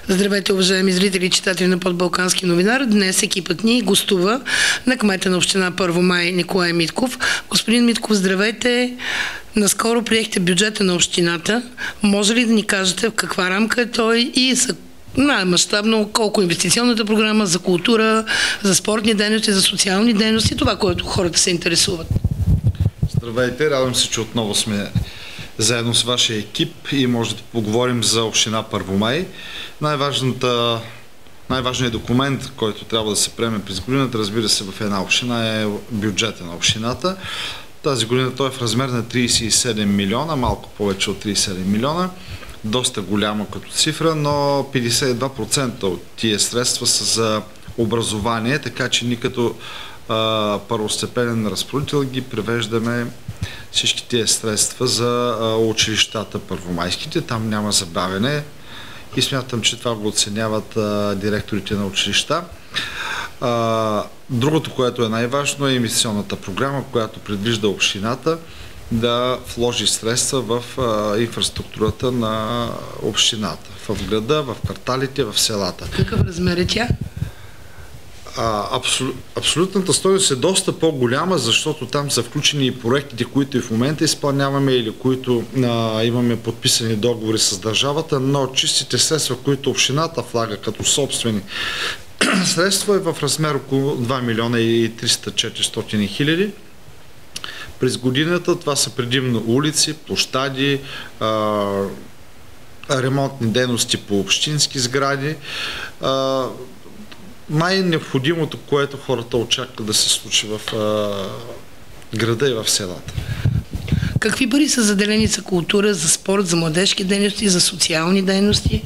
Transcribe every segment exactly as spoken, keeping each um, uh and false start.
Здравейте, уважаеми зрители и читатели на Подбалкански новинар. Днес екипът ни гостува на кмета на община Първомай Николай Митков. Господин Митков, здравейте! Наскоро приехте бюджета на общината. Може ли да ни кажете в каква рамка е той и за най-мащабно колко инвестиционната програма за култура, за спортни дейности, за социални дейности, това, което хората се интересуват? Здравейте, радвам се, че отново сме заедно с вашия екип и може да поговорим за община Първомай. Най-важната, най-важният документ, който трябва да се приеме през годината, разбира се, в една община е бюджета на общината. Тази година той е в размер на тридесет и седем милиона, малко повече от тридесет и седем милиона. Доста голяма като цифра, но петдесет и два процента от тия средства са за образование, така че ние като а, първостепенен разпоредител ги превеждаме всички тия средства за а, училищата първомайските. Там няма забавяне и смятам, че това го оценяват а, директорите на училища. А, другото, което е най-важно, е инвестиционната програма, която предвижда общината да вложи средства в а, инфраструктурата на общината. В града, в кварталите, в селата. Какъв размер е тя? А, абсол, абсолютната стойност е доста по-голяма, защото там са включени и проектите, които и в момента изпълняваме или които а, имаме подписани договори с държавата, но чистите средства, които общината влага като собствени средства е в размер около два милиона и триста до четиристотин хиляди. През годината това са предимно улици, площади, а, ремонтни дейности по общински сгради. А, най-необходимото, което хората очакват да се случи в а, града и в селата. Какви пари са заделени за култура, за спорт, за младежки дейности, за социални дейности?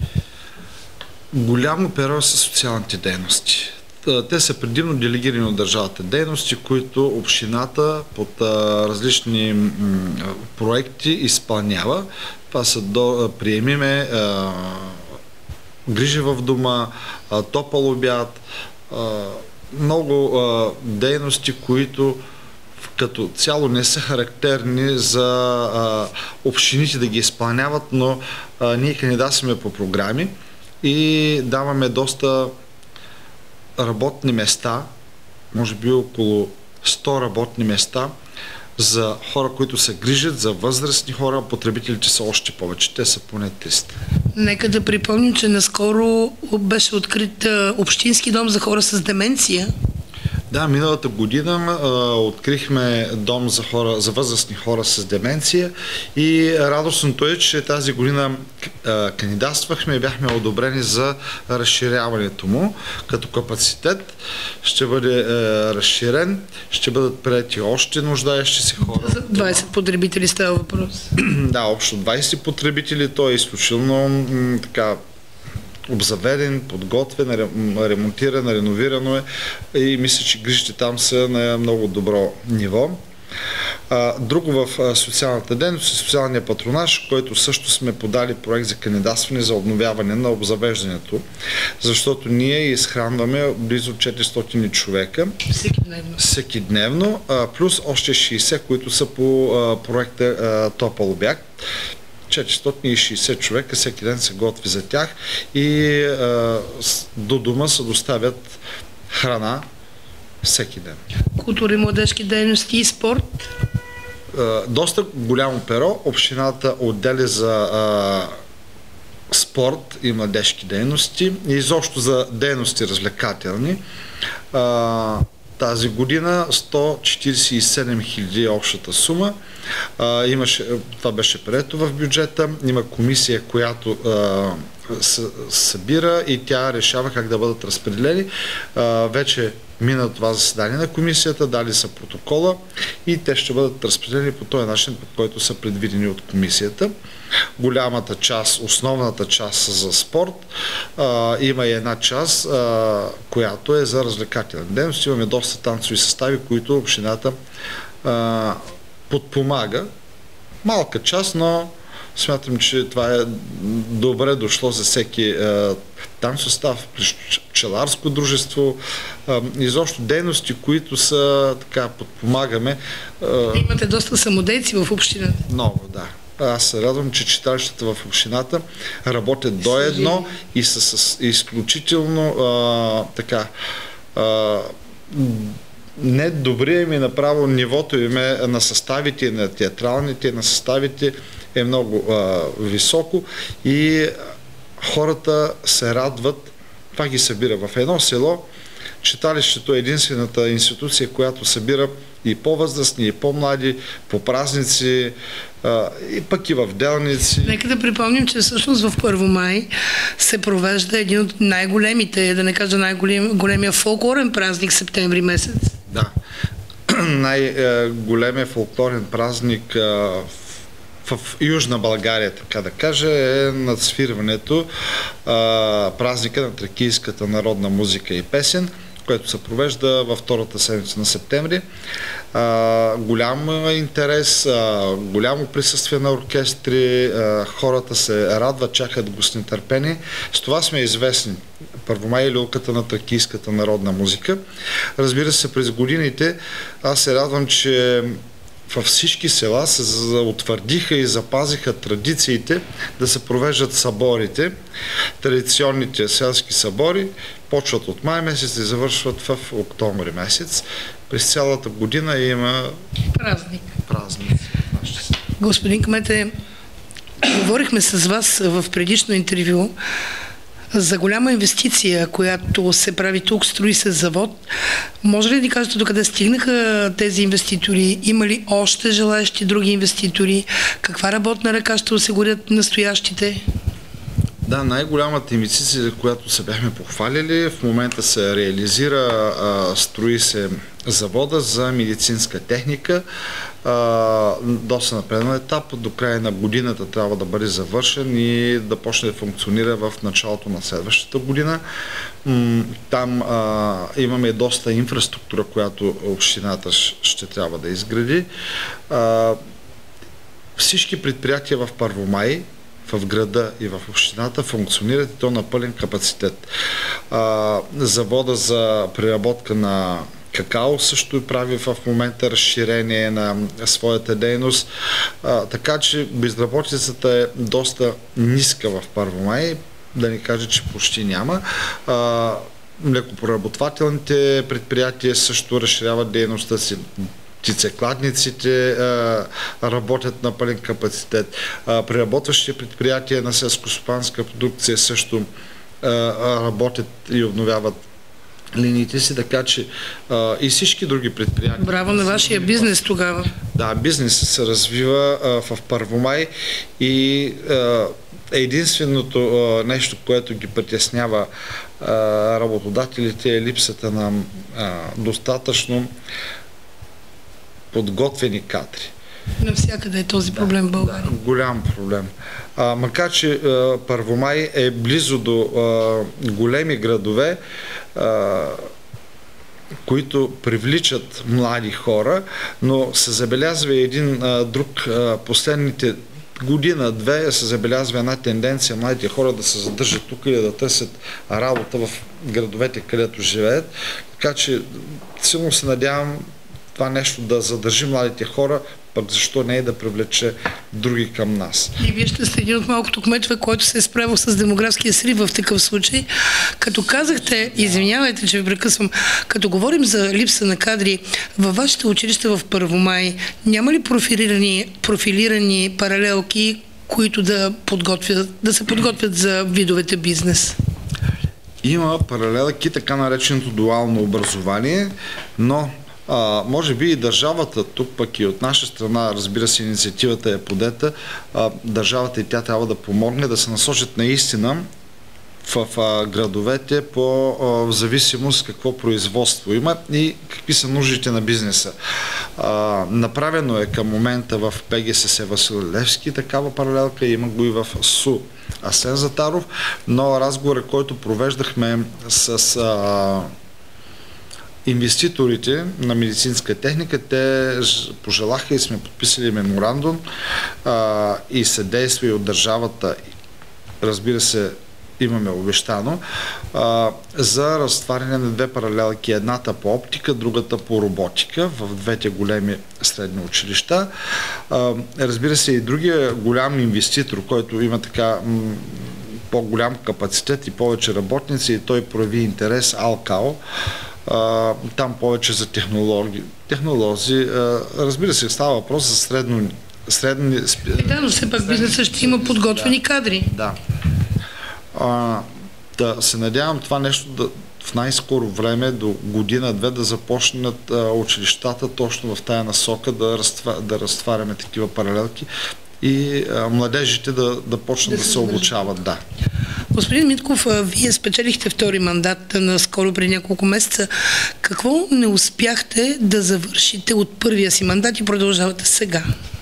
Голямо перо са социалните дейности. Те са предимно делегирани от държавата дейности, които общината под а, различни м, проекти изпълнява. Това са до, приемиме а, грижи в дома, а, топъл обяд, а, много а, дейности, които като цяло не са характерни за а, общините да ги изпълняват, но а, ние кандидатстваме по програми и даваме доста работни места, може би около сто работни места за хора, които се грижат, за възрастни хора, потребителите са още повече, те са поне триста. Нека да припомним, че наскоро беше открит общински дом за хора с деменция. Да, миналата година а, открихме дом за, хора, за възрастни хора с деменция и радостното е, че тази година а, кандидатствахме и бяхме одобрени за разширяването му. Като капацитет ще бъде а, разширен, ще бъдат приети още нуждаещи се хора. За двайсет потребители става въпрос. Да, общо двайсет потребители, той е изключително м, така обзаведен, подготвен, ремонтиран, реновирано е и мисля, че грижите там са на много добро ниво. Друго в социалната дейност е социалния патронаж, който също сме подали проект за кандидатстване за обновяване на обзавеждането, защото ние изхранваме близо четиристотин човека всеки дневно, всеки дневно плюс още шейсет, които са по проекта Топъл обяд. четиристотин и шейсет човека всеки ден се готви за тях и а, до дома се доставят храна всеки ден. Култура и младежки дейности и спорт? А, доста голямо перо. Общината отделя за а, спорт и младежки дейности и изобщо за дейности развлекателни. А, тази година сто четиридесет и седем хиляди общата сума. А, имаше, това беше прието в бюджета. Има комисия, която а, събира и тя решава как да бъдат разпределени. А, вече мина това заседание на комисията, дали са протокола и те ще бъдат разпределени по този начин, по който са предвидени от комисията. Голямата част, основната част за спорт. А, има и една част, а, която е за развлекателна дейност. Имаме доста танцови състави, които общината а, подпомага. Малка част, но смятам, че това е добре дошло за всеки е, танцов състав, пчеларско дружество, е, изобщо дейности, които са така подпомагаме. Е, Имате доста самодейци в общината. Много, да. аз се радвам, че читалищата в общината работят до едно и са с изключително а, така а, не добрия ми направо нивото им е на съставите, на театралните, на съставите е много а, високо и хората се радват. Това ги събира в едно село. Читалището е единствената институция, която събира и по-възрастни, и по-млади, по празници, а, и пък и в делници. Нека да припомним, че всъщност в Първомай се провежда един от най-големите, да не кажа най-големия фолклорен празник септември месец. Да. Най-големия фолклорен празник а, в Южна България, така да кажа, е надсвирването а, празника на тракийската народна музика и песен, което се провежда във втората седмица на септември. А, голям интерес, а, голямо присъствие на оркестри, а, хората се радват, чакат го с нетърпение. С това сме известни. Първомай е люлката на тракийската народна музика. Разбира се, през годините аз се радвам, че във всички села се утвърдиха и запазиха традициите да се провеждат съборите. Традиционните селски събори почват от май месец и завършват в октомври месец. През цялата година има празник. празник. Господин кмете, говорихме с вас в предишно интервю за голяма инвестиция, която се прави тук, строи се завод. Може ли да ни кажете докъде стигнаха тези инвеститори? Има ли още желаещи други инвеститори? Каква работна ръка ще осигурят настоящите? Да, най-голямата инвестиция, за която се бяхме похвалили, в момента се реализира, а, строи се завода за медицинска техника. А, доста напреднал етап. До края на годината трябва да бъде завършен и да почне да функционира в началото на следващата година. Там а, имаме доста инфраструктура, която общината ще трябва да изгради. А, всички предприятия в Първомай, в града и в общината функционират и то на пълен капацитет. А, завода за преработка на какао също прави в момента разширение на своята дейност, а, така че безработицата е доста ниска в Първомай, да не кажа, че почти няма. А, млекопреработвателните предприятия също разширяват дейността си. Птицекладниците а, работят на пълен капацитет. А, преработващите предприятия на селскостопанска продукция също а, работят и обновяват линиите си, така че а, и всички други предприятия. Браво на вашия бизнес тогава. Да, бизнесът се развива а, в Първомай и а, единственото а, нещо, което ги притеснява а, работодателите е липсата на а, достатъчно подготвени кадри. Навсякъде е този проблем в България. Да, голям проблем. А, макар че а, Първомай е близо до а, големи градове, а, които привличат млади хора, но се забелязва един а, друг а, последните година-две се забелязва една тенденция младите хора да се задържат тук или да търсят работа в градовете, където живеят. Така че силно се надявам това нещо да задържи младите хора, пък защо не е да привлече други към нас. И вие ще сте един от малкото кметове, който се е справил с демографския срив в такъв случай. Като казахте, извинявайте, че ви прекъсвам, като говорим за липса на кадри, във вашите училища в Първомай няма ли профилирани, профилирани паралелки, които да, подготвят, да се подготвят за видовете бизнес? Има паралелки, така нареченото дуално образование, но А, може би и държавата, тук пък и от наша страна, разбира се, инициативата е подета, а, държавата и тя трябва да помогне да се насочат наистина в, в а, градовете по а, в зависимост какво производство има и какви са нуждите на бизнеса. А, направено е към момента в ПГСС Васил Левски такава паралелка, има го и в СУ Асен Затаров, но разговорът, който провеждахме с а, инвеститорите на медицинска техника, те пожелаха и сме подписали меморандум а, и съдействие от държавата, разбира се, имаме обещано, а, за разтваряне на две паралелки. Едната по оптика, другата по роботика в двете големи средни училища. А, разбира се, и другия голям инвеститор, който има така м- по-голям капацитет и повече работници, и той прояви интерес, Алкао. Uh, там повече за технологии. технолози. Uh, разбира се, става въпрос за средно... средни... Е, да, но все пак бизнесът ще има подготвени да, кадри. Да. Uh, да се надявам това нещо да в най-скоро време, до година-две, да започнат uh, училищата точно в тая насока да, разтва, да разтваряме такива паралелки и а, младежите да, да почнат да, да се обучават. Да. Господин Митков, вие спечелихте втори мандат наскоро преди няколко месеца. Какво не успяхте да завършите от първия си мандат и продължавате сега?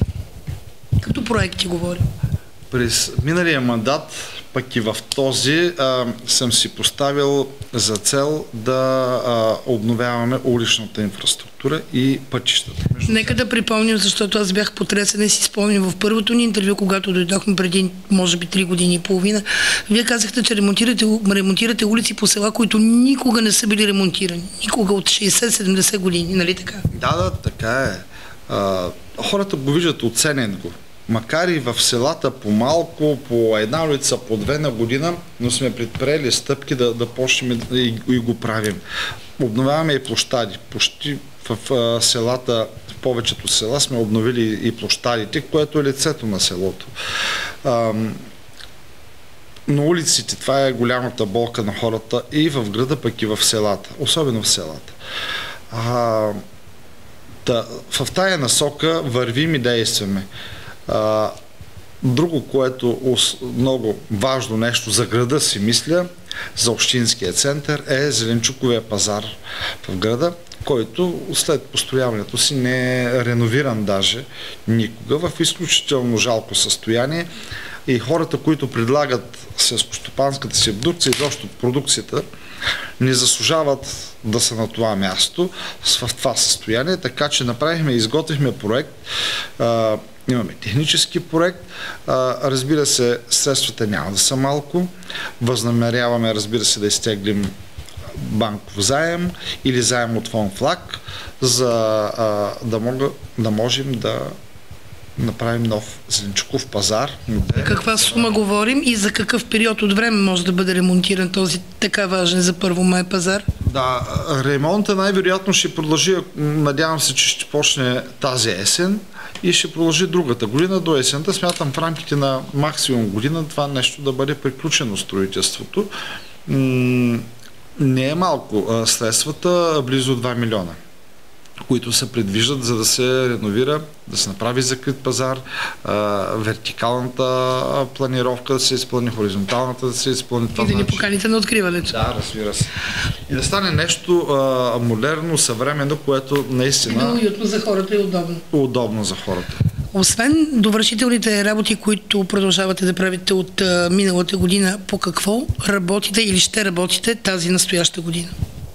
Като проекти говорим. През миналия мандат, пък и в този, а, съм си поставил за цел да а, обновяваме уличната инфраструктура и пътищата. Нека да припомним, защото аз бях потресена и си спомням в първото ни интервю, когато дойдохме преди, може би, три години и половина. Вие казахте, че ремонтирате, ремонтирате улици по села, които никога не са били ремонтирани. Никога от шейсет-седемдесет години, нали така? Да, да, така е. А, хората го виждат, оценен го. Макар и в селата по малко, по една улица, по две на година, но сме предприели стъпки да, да почнем и, и го правим. Обновяваме и площади. Почти в, в селата, в повечето села сме обновили и площадите, което е лицето на селото. А, но улиците, това е голямата болка на хората и в града, пък и в селата. Особено в селата. А, да, в тая насока вървим и действаме. Uh, друго, което много важно нещо за града, си мисля, за общинския център, е зеленчуковия пазар в града, който след построяването си не е реновиран даже никога, в изключително жалко състояние, и хората, които предлагат селскостопанската си продукция, изобщо продукцията, не заслужават да са на това място в това състояние, така че направихме и изготвихме проект. Uh, Имаме технически проект, а, разбира се, средствата няма да са малко, възнамеряваме, разбира се, да изтеглим банков заем или заем от фонд ФЛАГ, за а, да, мога, да можем да направим нов зеленчуков пазар. За каква сума говорим и за какъв период от време може да бъде ремонтиран този така важен за Първомай пазар? Да, ремонта най-вероятно ще продължи, надявам се, че ще почне тази есен и ще продължи другата година до есента. Смятам в рамките на максимум година това нещо да бъде приключено строителството. Не е малко средствата, близо два милиона, които се предвиждат, за да се реновира, да се направи закрит пазар, а, вертикалната планировка да се изпълни, хоризонталната да се изпълни. И да ни поканите на откриването. Да, разбира се. И да стане нещо а, модерно, съвременно, което наистина... Много уютно за хората и удобно. Удобно за хората. Освен довършителните работи, които продължавате да правите от а, миналата година, по какво работите или ще работите тази настояща година?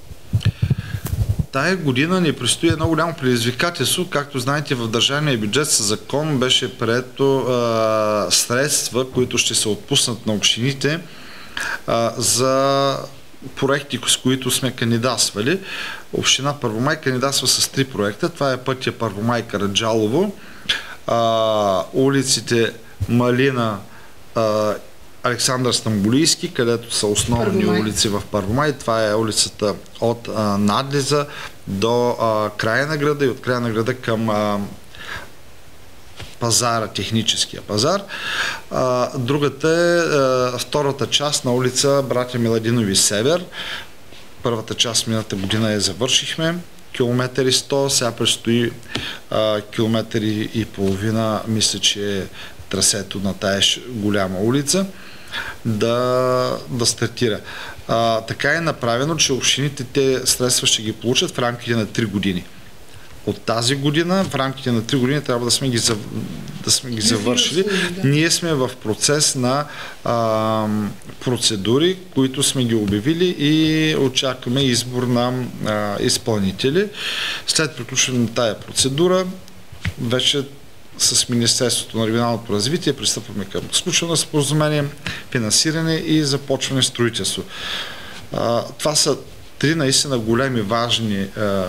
Тая година ни предстои едно голямо предизвикателство. Както знаете, в държавния бюджет със закон беше прието а, средства, които ще се отпуснат на общините а, за проекти, с които сме кандидатствали. Община Първомай кандидатства с три проекта. Това е пътя Първомай Караджалово, а, улиците Малина, а, Александър Стамболийски, където са основни Първомай. улици в Първомай. Това е улицата от а, надлиза до а, края на града и от края на града към а, пазара, техническия пазар. А, другата е а, втората част на улица Братя Миладинови Север. Първата част миналата година я завършихме. Километър и сто, сега предстои а, километър и половина, мисля, че е трасето на тая голяма улица да, да стартира. А, така е направено, че общините те средства ще ги получат в рамките на три години. От тази година, в рамките на три години трябва да сме ги, зав... да сме ги завършили. Ние сме в процес на а, процедури, които сме ги обявили и очакваме избор на а, изпълнители. След приключване на тая процедура, вече с Министерството на регионалното развитие пристъпваме към сключване на споразумение, финансиране и започване строителство. А, това са три наистина големи, важни а,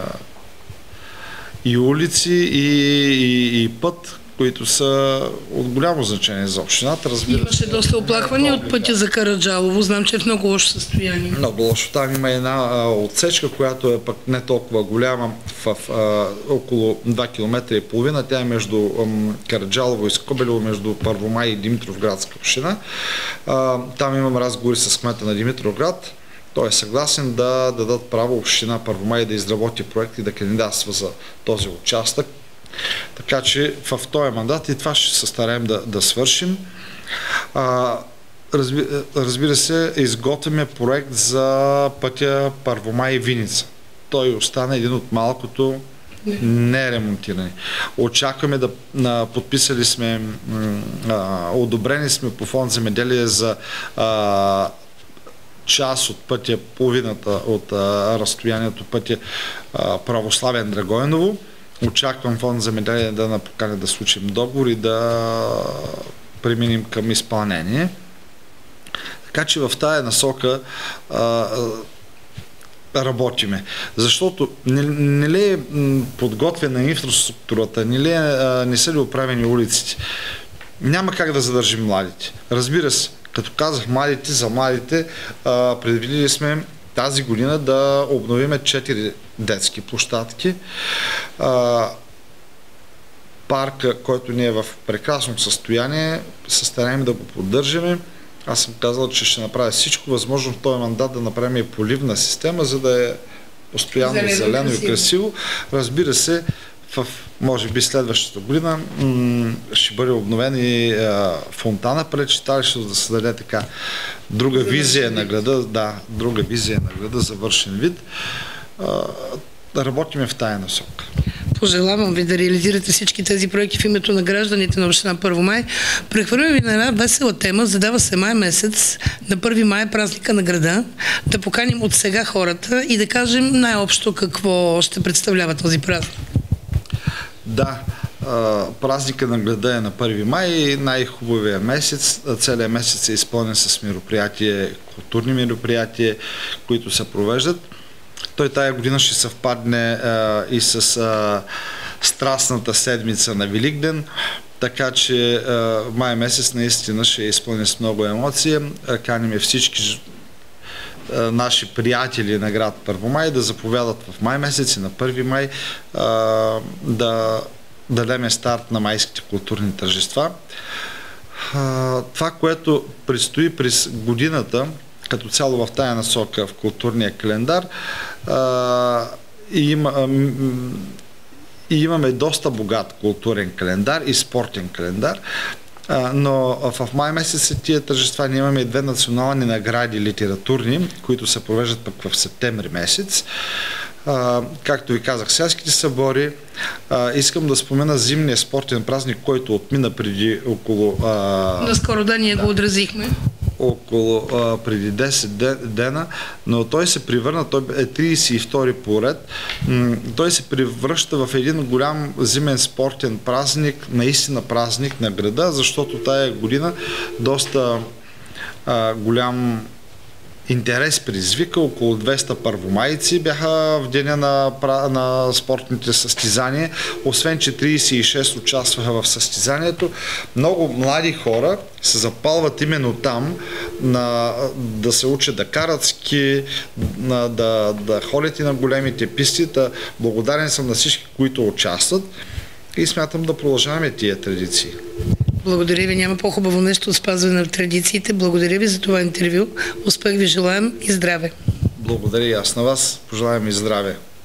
и улици, и, и, и път, които са от голямо значение за общината. Разбира Имаше се, доста оплаквания от пътя за Караджалово. Знам, че е в много лошо състояние. Много лошо. Там има една а, отсечка, която е пък не толкова голяма, в, в а, около два километра и половина. Тя е между ам, Караджалово и Скобелево, между Първомай и Димитровградска община. А, там имам разговори с кмета на Димитровград. Той е съгласен да дадат право община Първомай да изработи проект и да кандидатства за този участък. Така че в този мандат и това ще се стараем да, да свършим. А, разби, разбира се, изготвяме проект за пътя Първомай Виница. Той остана един от малкото неремонтирани. Очакваме да на, подписали сме, а, одобрени сме по фонд земеделие за а, част от пътя, половината от а, разстоянието пътя а, Православен Драгоеново. Очаквам фонд земеделие да напоканя да случим договор и да преминем към изпълнение. Така че в тая насока а, работиме. Защото не, не ли е подготвена инфраструктурата, не, ли е, а, не са ли оправени улиците, няма как да задържим младите. Разбира се, като казах младите, за младите, а, предвидили сме тази година да обновиме четири детски площадки. А, парка, който ни е в прекрасно състояние, се стараем да го поддържаме. Аз съм казал, че ще направя всичко възможно в този мандат да направим и поливна система, за да е постоянно зелено, зелено и красиво. Разбира се, в, може би следващата година ще бъде обновен и а, фонтана пред читалището, да се даде така друга за визия на града, да, друга визия на града, завършен вид. А, да работиме в тая насока. Пожелавам ви да реализирате всички тези проекти в името на гражданите на община Първомай. Прехвърляме ви на една весела тема. Задава се май месец. На първи май е празника на града. Да поканим от сега хората и да кажем най-общо какво ще представлява този празник. Да, празника на града е на първи май, най-хубавия месец. Целият месец е изпълнен с мероприятия, културни мероприятия, които се провеждат. Той тая година ще съвпадне а, и с а, страстната седмица на Великден, така че а, май месец наистина ще е изпълнен с много емоция. Каним всички а, наши приятели на град Първомай да заповядат в май месец и на първи май а, да дадем старт на майските културни тържества. А, това, което предстои през годината, като цяло в тая насока в културния календар, а, и, има, а, и имаме доста богат културен календар и спортен календар, а, но в май месец тия тържества ние имаме и две национални награди литературни, които се провеждат пък в септември месец. А, както ви казах, селските събори. А, искам да спомена зимния спортен празник, който отмина преди около... А, Наскоро да, ние да. го отразихме. около а, преди десет дена, но той се превърна, той е тридесет и втори поред, м- той се превръща в един голям зимен спортен празник, наистина празник на града, защото тая година доста а, голям интерес предизвика. Около двеста първомайци бяха в деня на, на спортните състезания. Освен че тридесет и шест участваха в състезанието, много млади хора се запалват именно там на, да се учат да карат ски, на, да, да ходят и на големите писти. Да, благодарен съм на всички, които участват и смятам да продължаваме тия традиции. Благодаря ви. Няма по-хубаво нещо от спазване на традициите. Благодаря ви за това интервю. Успех ви желаем и здраве. Благодаря и аз на вас. Пожелаем и здраве.